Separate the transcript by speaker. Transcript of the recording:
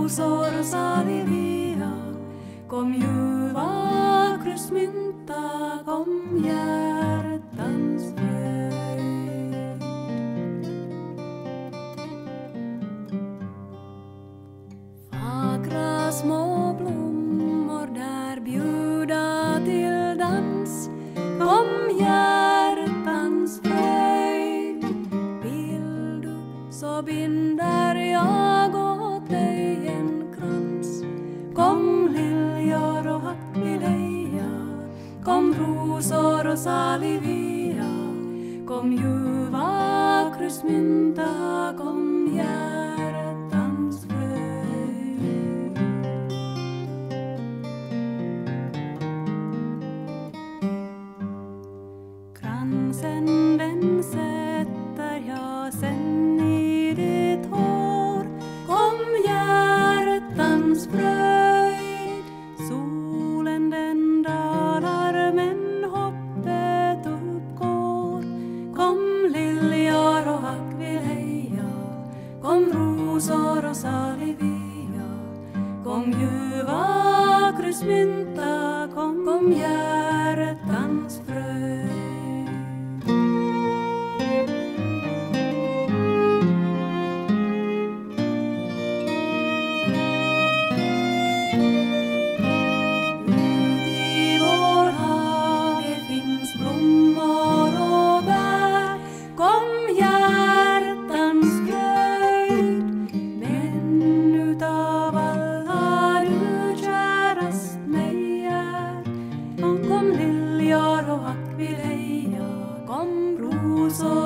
Speaker 1: rosor och salvia. Kom ljuva kryssmynta, kom hjärtans fröjd. Fagra små blommor där bjuda till dans, kom hjärtans fröjd. Vill du så binder jag åt dig en krans. Kom liljor och hackvileja, kom rosor och salvia. Kom ljuva kryssmynta, kom hjärtans fröjd. Kransen den sätter jag sen i ditt hår. Kom hjärtans fröjd. Solen den dalar men hoppet uppgår. Kom liljor och hackvileja, kom rosor och salvia. Kom ljuva kryssmynta, kom hjärtans fröjd. Så